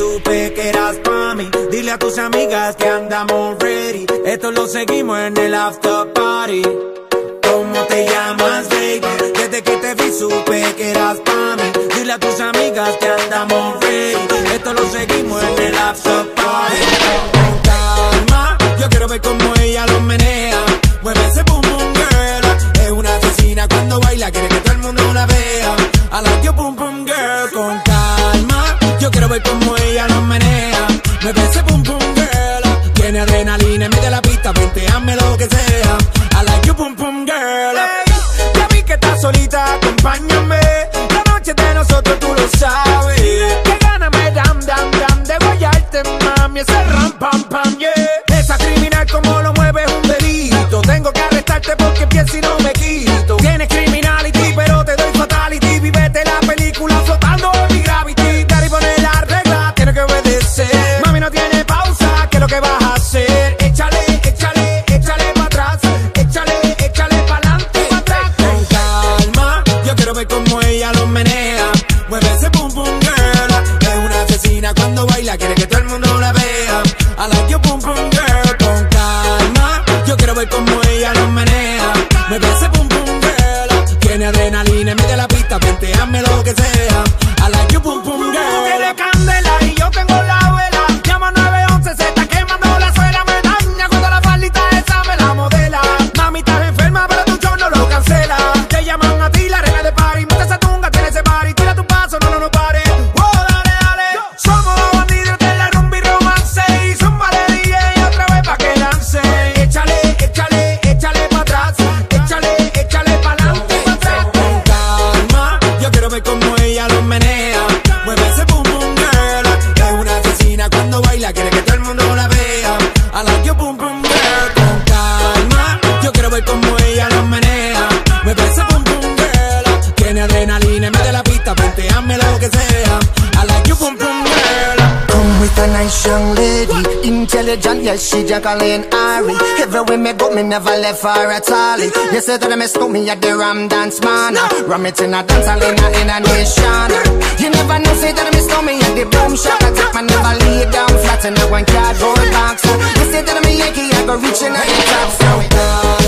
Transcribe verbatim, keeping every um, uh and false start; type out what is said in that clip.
supe que eras pa' mí. Dile a tus amigas que andamos ready. Esto lo seguimos en el after party. ¿Cómo te llamas, baby? Desde que te vi supe que eras pa' mí. Dile a tus amigas que andamos ready. Esto lo seguimos en el after party. Con calma, yo quiero ver cómo ella lo menea. Mueve ese boom boom girl. Es una asesina cuando baila, quiere que todo el mundo la vea. I like your boom boom girl. Con calma, yo quiero ver cómo ella lo menea. Mueve ese boom boom girl. Tiene adrenalina en medio de la pista, venteame lo que sea. I like your boom boom girl. Hey, ya vi que estás solita, acompáñame. La noche de nosotros tú lo sabes. Que gana me dam dam dam de guayarte, mami. Ese ram pam pam, yeah. Esa criminal como lo mueve es un delito. Tengo que arrestarte porque pienso y no me quito. Tienes criminality pero te doy fatality. Vivete la película flotando en mi gravity. Daddy pone la regla, tiene que obedecer. Mami no tiene pausa, ¿qué es lo que vas a hacer? Échale, échale, échale pa' atrás. Échale, échale pa'lante, pa' atrás. Con calma, yo quiero ver cómo ella lo menea. Mueve ese boom boom girl. Es una asesina cuando baila, quiere que todo el mundo la vea. I like your boom boom girl. Con calma, yo quiero ver cómo ella lo menea. Mueve ese boom boom girl. Tiene adrenalina en medio de la pista, venteame lo que sea. I like your boom boom girl. Tú tienes candela y yo tengo la vela. Llama nueve once, se está quemando la suela. Me daña cuando la faldita esa me la modela. Mami, estás enferma, pero tu show no lo cancela. Te llaman a ti, la reina de party. Monta esa tunga, tiene ese party. Tira tu paso, no, no, no pare. Oh, dale, dale. Somos los bandidos de la rumba y romance. Y zumba de D J otra vez pa' que lance. Échale, échale, échale pa' atrás. Échale, échale pa'lante, pa' atrás. Con calma, yo quiero ver cómo ella lo menea. Mueve ese boom boom girl. Es una asesina cuando baila, quiere que todo el mundo la vea. I like your boom boom girl. Con calma, yo quiero ver cómo ella lo menea. Mueve ese boom boom girl. Tiene adrenalina en medio de la pista, venteame lo que sea. I like your boom boom girl. Come with a nice young lady, intelligent, yes, she Jacqueline Ari. Everywhere me go, me never left her at all. You say that I miss me at the Ram Dance Man. Ram it in a dance hall in a, in a nation. You never know, say that I miss me at the Boom Shop. I take my never lay down flat in a one cardboard box. You say that I'm a Yankee, I go reaching out the top. So